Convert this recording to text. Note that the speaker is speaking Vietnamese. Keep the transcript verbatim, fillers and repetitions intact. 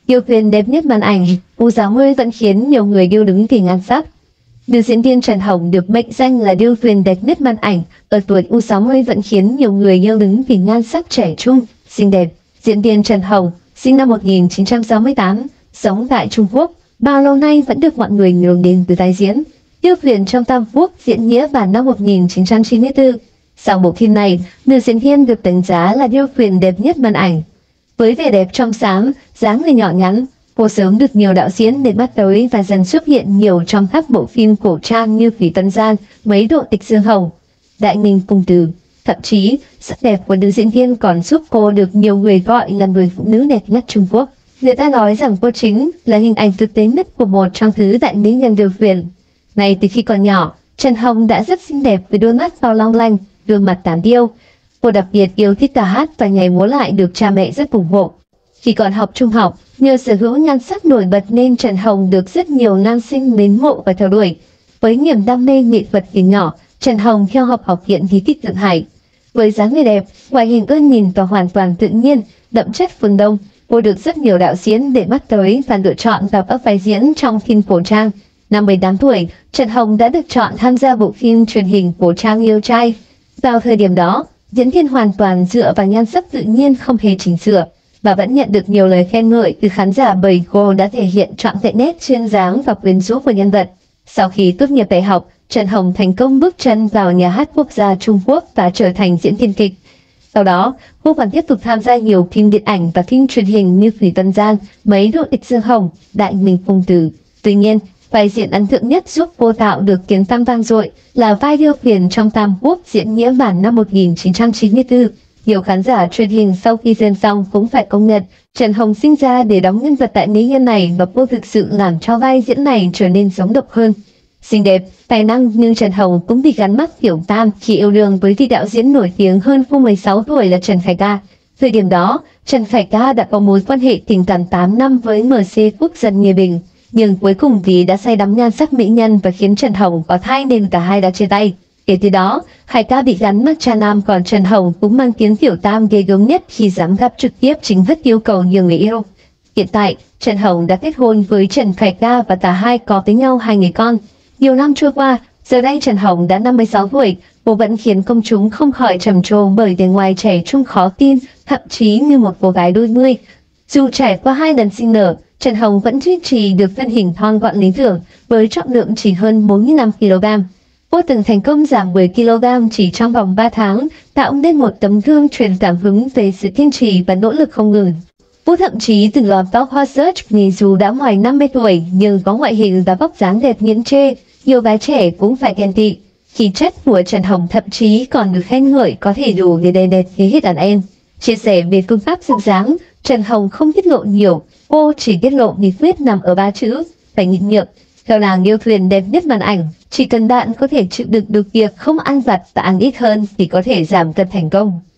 Yêu thuyền đẹp nhất màn ảnh, U sáu mươi vẫn khiến nhiều người yêu đứng vì nhan sắc. Nữ diễn viên Trần Hồng được mệnh danh là điêu thuyền đẹp nhất màn ảnh, ở tuổi U sáu mươi vẫn khiến nhiều người yêu đứng vì nhan sắc trẻ trung, xinh đẹp. Diễn viên Trần Hồng, sinh năm một nghìn chín trăm sáu mươi tám, sống tại Trung Quốc, bao lâu nay vẫn được mọi người nhớ đến từ tái diễn Điêu thuyền trong Tam Quốc diễn nghĩa vào năm một nghìn chín trăm chín mươi tư. Sau bộ phim này, nữ diễn viên được đánh giá là điêu thuyền đẹp nhất màn ảnh. Với vẻ đẹp trong sáng, dáng người nhỏ nhắn, cô sớm được nhiều đạo diễn để mắt tới và dần xuất hiện nhiều trong các bộ phim cổ trang như Thủy Tân Giang, Mấy Độ Tịch Dương Hồng, Đại Ninh Cung Từ. Thậm chí, sắc đẹp của nữ diễn viên còn giúp cô được nhiều người gọi là người phụ nữ đẹp nhất Trung Quốc. Người ta nói rằng cô chính là hình ảnh thực tế nhất của một trong thứ đại mỹ nhân điêu thuyền. Ngay từ khi còn nhỏ, Trần Hồng đã rất xinh đẹp với đôi mắt to long lanh, gương mặt đáng yêu. Cô đặc biệt yêu thích ca hát và nhảy múa lại được cha mẹ rất ủng hộ. Khi còn học trung học, nhờ sở hữu nhan sắc nổi bật nên Trần Hồng được rất nhiều nam sinh mến mộ và theo đuổi. Với niềm đam mê nghệ thuật từ nhỏ, Trần Hồng theo học học viện Hí kịch Thượng Hải. Với dáng người đẹp, ngoại hình ưa nhìn và hoàn toàn tự nhiên, đậm chất phương Đông, cô được rất nhiều đạo diễn để mắt tới và lựa chọn vào các vai diễn trong phim cổ trang. Năm mười tám tuổi, Trần Hồng đã được chọn tham gia bộ phim truyền hình cổ trang Yêu Trai. Vào thời điểm đó, diễn viên hoàn toàn dựa vào nhan sắc tự nhiên không hề chỉnh sửa, và vẫn nhận được nhiều lời khen ngợi từ khán giả bởi cô đã thể hiện trọn vẹn nét duyên dáng và quyến rũ của nhân vật. Sau khi tốt nghiệp đại học, Trần Hồng thành công bước chân vào nhà hát quốc gia Trung Quốc và trở thành diễn viên kịch. Sau đó, cô còn tiếp tục tham gia nhiều phim điện ảnh và phim truyền hình như Thủy Tân Giang, Mấy Độ Tịch Dương Hồng, Đại Ninh Cung Từ. Tuy nhiên, vai diễn ấn tượng nhất giúp cô tạo được tiếng tăm vang dội là vai điêu thuyền trong Tam Quốc diễn nghĩa bản năm một nghìn chín trăm chín mươi tư. Nhiều khán giả truyền hình sau khi xem xong cũng phải công nhận Trần Hồng sinh ra để đóng nhân vật đại mỹ nhân này và cô thực sự làm cho vai diễn này trở nên sống động hơn. Xinh đẹp, tài năng nhưng Trần Hồng cũng bị gắn mắc tiểu tam khi yêu đương với vị đạo diễn nổi tiếng hơn cô mười sáu tuổi là Trần Khải Ca. Thời điểm đó, Trần Khải Ca đã có mối quan hệ tình cảm tám năm với em xê Quốc dân Nghề Bình. Nhưng cuối cùng vì đã say đắm nhan sắc mỹ nhân và khiến Trần Hồng có thai nên cả hai đã chia tay. Kể từ đó, Khải Ca bị gắn mắc cha nam, còn Trần Hồng cũng mang tiếng tiểu tam ghê gớm nhất khi dám gặp trực tiếp chính thức yêu cầu nhiều người yêu. Hiện tại, Trần Hồng đã kết hôn với Trần Khải Ca và cả hai có với nhau hai người con. Nhiều năm trôi qua, giờ đây Trần Hồng đã năm mươi sáu tuổi, cô vẫn khiến công chúng không khỏi trầm trồ bởi bề ngoài trẻ trung khó tin, thậm chí như một cô gái đôi mươi. Dù trải qua hai lần sinh nở, Trần Hồng vẫn duy trì được thân hình thon gọn lý tưởng với trọng lượng chỉ hơn bốn mươi lăm ki lô gam. Cô từng thành công giảm mười ki lô gam chỉ trong vòng ba tháng, tạo nên một tấm gương truyền cảm hứng về sự kiên trì và nỗ lực không ngừng. Cô thậm chí từng lọt top hot search vì dù đã ngoài năm mươi tuổi nhưng có ngoại hình và vóc dáng đẹp nghiến chê, nhiều gái trẻ cũng phải ghen tị. Khí chất của Trần Hồng thậm chí còn được khen ngợi có thể đủ để đè đẹp thế hệ đàn em. Chia sẻ về phương pháp dựng dáng, Trần Hồng không tiết lộ nhiều, cô chỉ tiết lộ bí quyết nằm ở ba chữ: phải nhịn nhượng. Theo nàng điêu thuyền đẹp nhất màn ảnh, chỉ cần bạn có thể chịu đựng được việc không ăn vặt và ăn ít hơn thì có thể giảm cân thành công.